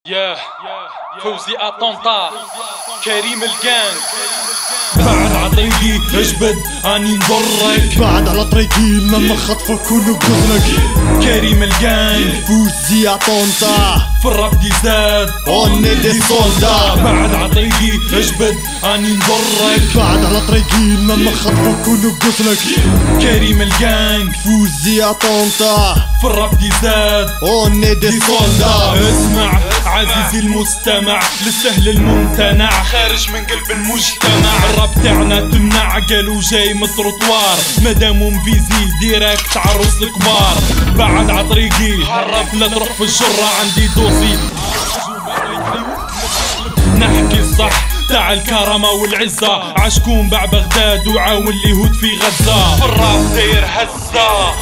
ياه فوزي أطنطا كريم الجانج. بعد عطريقي اجبد اني نضرك، بعد على طريقي لما خطفك ونقذلك. كريم الجانج فوزي أطنطا في الراب دي زاد اوني دي سولدا. بعد عطريقي اجبد اني نضرك، بعد على طريقي لما خطفك ونقذلك. كريم الجانج فوزي أطنطا في الراب دي زاد اوني دي سولدا. اسمع عزيزي المستمع للسهل الممتنع خارج من قلب المجتمع. الراب تاعنا تمنع قالوا جاي من التروطوار، مادامو مفيزي ديريكت عروس الكبار. بعد عطريقي لا تروح في الجرة عندي دوسي نحكي الصح تاع الكرامة والعزة. عشكون باع بغداد وعاون اليهود في غزة. في الراب داير هزة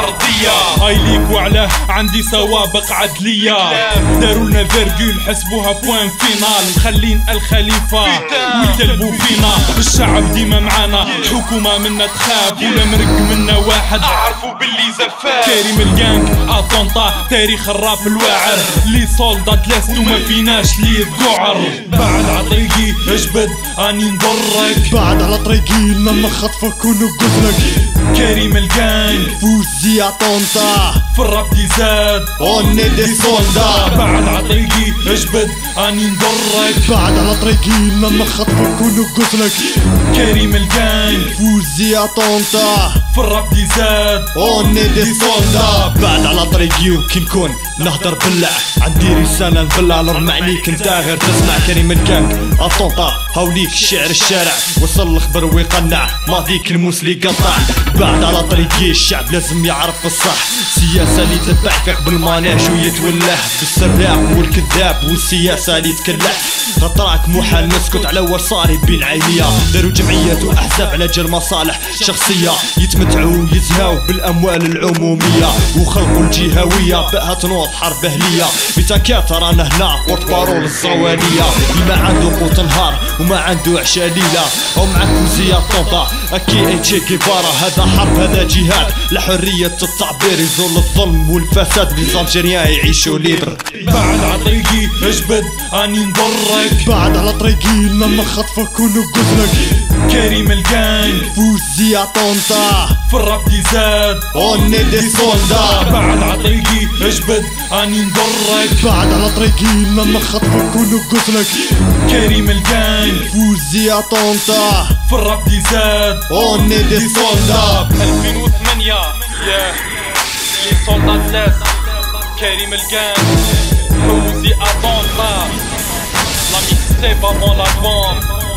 أرضية هايليك وعلاه عندي سوابق عدلية. دارولنا فيرجول حسبوها بوان فينال، مخلين الخليفة ويتلبوا فينا. الشعب ديما معانا، الحكومة منا تخاف ولا مرق منا واحد أعرفوا باللي زفاف. كريم الجانج أطنطا تاريخ الراب الواعر، لي سولدات لاست وما فيناش لي الذعر. بعد عطريقي اجبد اني نضرك، بعد على طريقي لما خطفك ونقذلك. كريم الجانج فوزي أطنطا في الراب دي زاد اوني دي سولدا. بعد عطريقي اجبد اني نضرك، بعد على طريقي لما خطفك ونقذلك. كريم الجانج فوزي أطنطا في الراب دي زاد اوني دي سولدا. بعد على طريقي وكي نكون نهدر بالله، عندي رسالة نبلع لرمعنيك انت غير تسمع. كريم الجانج أطنطا هاوليك شعر الشارع، وصل الخبر ويقنع ماضيك الموسلي قطع. بعد على طريقي الشعب لازم يعرف الصح، سياسة اللي تبعك قبل ما ناشو يتولح. بالسراق والكذاب والسياسة اللي تكلح، خطراك محال نسكت على ورصاري بين عينيا. داروا جمعيات واحزاب على جال مصالح شخصية، يتمتعوا ويزهاو بالاموال العمومية، وخلقوا الجهوية بقها تنوض حرب اهلية. بتاكات رانا هنا بورت بارول الصوالية، اللي ما عنده قوت نهار وما عنده عشاء ليلة. او معاك فوزي أطنطا اكي اي تشي كيفارا، هذا حرب هذا جهاد لحرية التعبير، يزول الظلم والفساد ليزالجيريان يعيشوا ليبر. بعد عطريقي اجبد اني نضرك، بعد على طريقي لما خطفك ونقذلك. كريم الجانج فوزي أطنطا في الراب دي زاد اوني دي سولدا. بعد عطريقي اجبد اني نضرك، بعد على طريقي لما خطفك ونقذلك. كريم الجانج فوزي أطنطا في الراب دي زاد اوني دي سولدا. 2008 ياه لي سولدات لاس. كريم الجانج فوزي أطنطا لا ميكستيب افون لا بوم.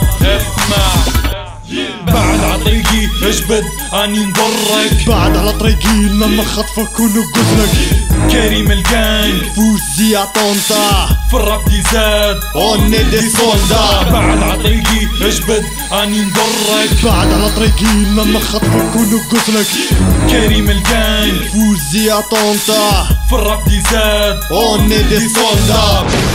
اسمع بعد عطريقي اجبد اني نضرك، بعد على طريقي لما خطفك ونقذلك. كريم الجانج فوزي أطنطا في الراب دي زاد اوني دي سولدا. بعد عطريقي اجبد اني نضرك، بعد على طريقي لما خطفك ونقذلك. كريم الجانج فوزي أطنطا في الراب دي زاد اوني دي سولدا.